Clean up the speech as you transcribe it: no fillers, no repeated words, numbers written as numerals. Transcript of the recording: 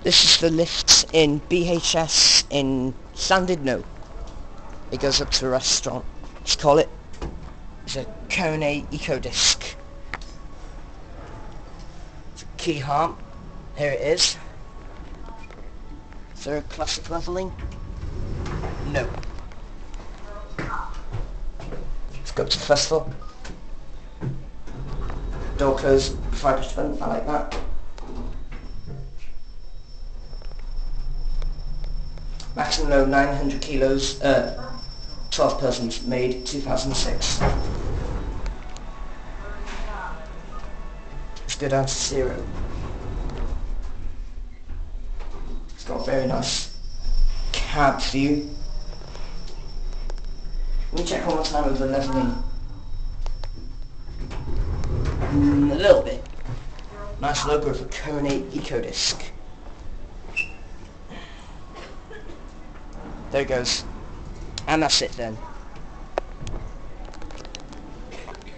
This is the lift in BHS in Llandudno. It goes up to a restaurant. Let's call it. It's a Kone ecodisc. It's a key arm. Here it is. Is there a classic leveling? No. Let's go up to the festival. Door closed before I push the button. I like that. Maximum load 900 kilos, 12 persons, made 2006. Let's go down to 0. It's got a very nice cab view. Let me check one more time with the leveling. A little bit. Nice logo of a Kone ecodisc. There it goes. And that's it then.